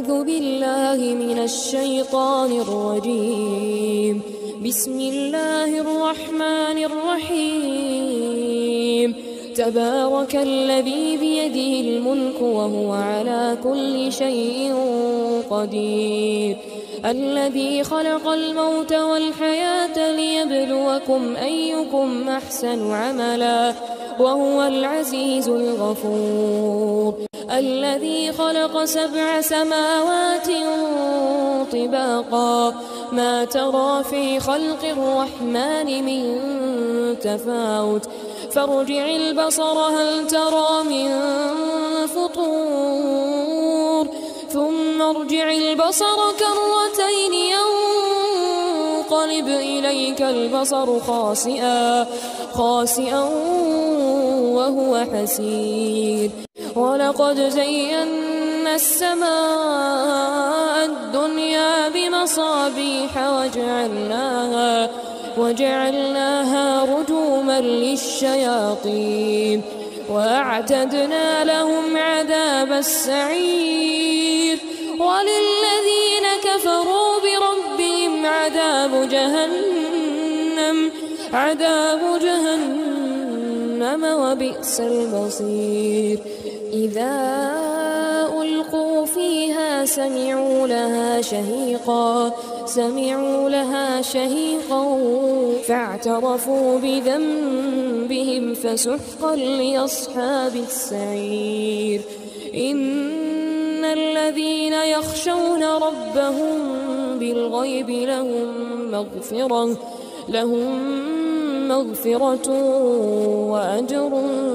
أعوذ بالله من الشيطان الرجيم. بسم الله الرحمن الرحيم. تبارك الذي بيده الملك وهو على كل شيء قدير. الذي خلق الموت والحياة ليبلوكم أيكم أحسن عملا وهو العزيز الغفور. الذي خلق 7 سماوات طباقا ما ترى في خلق الرحمن من تفاوت فارجع البصر هل ترى من فطور ثم ارجع البصر كرتين ينقلب إليك البصر خاسئا وهو حسير. ولقد زينا السماء الدنيا بمصابيح وجعلناها رجوما للشياطين وأعتدنا لهم عذاب السعير. وللذين كفروا بربهم عذاب جهنم وبئس المصير. إذا ألقوا فيها سمعوا لها شهيقا فاعترفوا بذنبهم فسحقا لأصحاب السعير. إن الذين يخشون ربهم بالغيب لهم مغفرة وأجر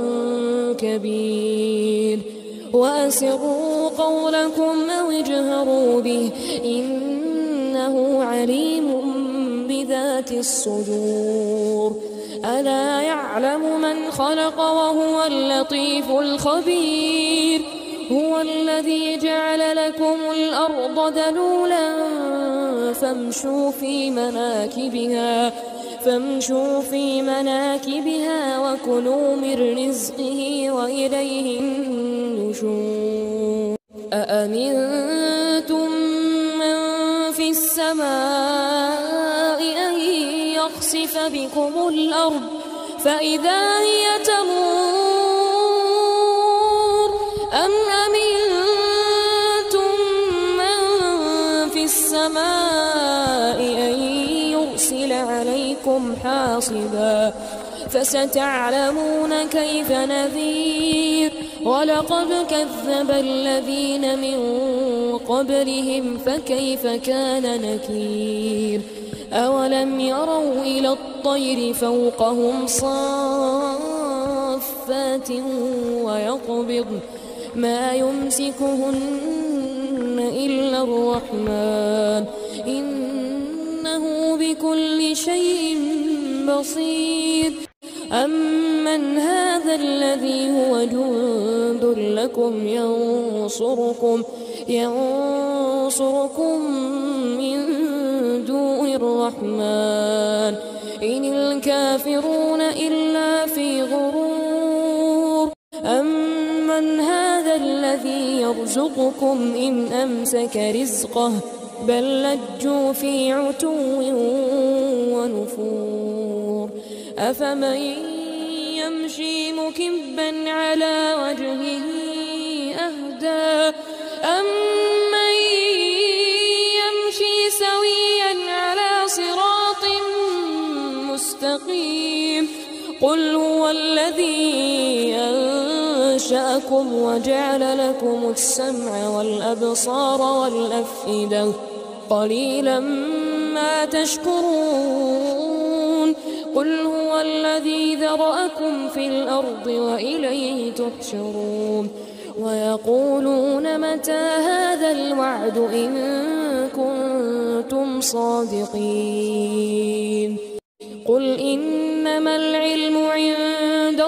كبير. وأسروا قولكم أو اجهروا به إنه عليم بذات الصدور. ألا يعلم من خلق وهو اللطيف الخبير. هو الذي جعل لكم الأرض ذلولا فامشوا في مناكبها وكلوا من رزقه وإليه النشور. أأمنتم من في السماء أن يخسف بكم الأرض فإذا هي تمور أم أمنتم من في السماء أن يرسل عليكم حاصبا فستعلمون كيف نذير. ولقد كذب الذين من قبلهم فكيف كان نكير. أولم يروا إلى الطير فوقهم صافات ويقبضن ما يمسكهن إلا الرحمن إنه بكل شيء بصير. أمن هذا الذي هو جند لكم ينصركم من دون الرحمن إن الكافرون إلا في غرور. أمن هذا الذي يرزقكم إن أمسك رزقه بل لجوا في عتو ونفور. أفمن يمشي مكبا على وجهه أهدى أمن يمشي سويا على صراط مستقيم. قل هو الذي أنشأكم وجعل لكم السمع والأبصار والأفئدة قليلا ما تشكرون. قل هو الذي ذرأكم في الأرض وإليه تحشرون. ويقولون متى هذا الوعد إن كنتم صادقين. قل إنما العلم عند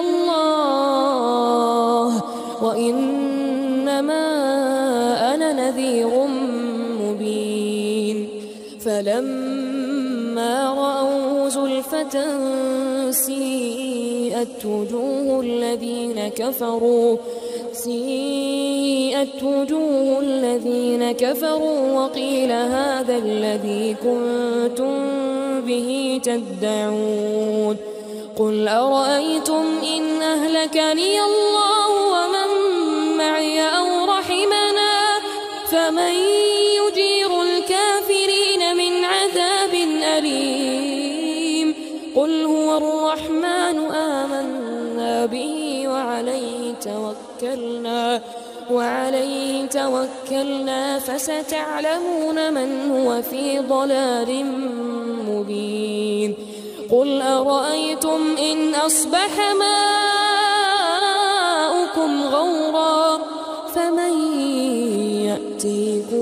الله وإنما أنا نذير مبين. فلما رأوه زلفة سيئت سُيِّئَتْ وُجُوهُ الَّذِينَ كَفَرُوا وَقِيلَ هَذَا الَّذِي كُنتُم بِهِ تَدَّعُونَ قُلْ أَرَأَيْتُمْ إِنْ أَهْلَكَنِيَ اللَّهُ وَمَن مَّعِيَ أَوْ رَحِمَنَا فَمَن يُجِيرُ الْكَافِرِينَ مِنْ عَذَابٍ أَلِيمٍ قُلْ هُوَ الرَّحْمَنُ آمَنَّا بِهِ وعليه توكلنا فستعلمون من هو في ضلال مبين قل أرأيتم إن أصبح ماؤكم غورا فمن يأتيكم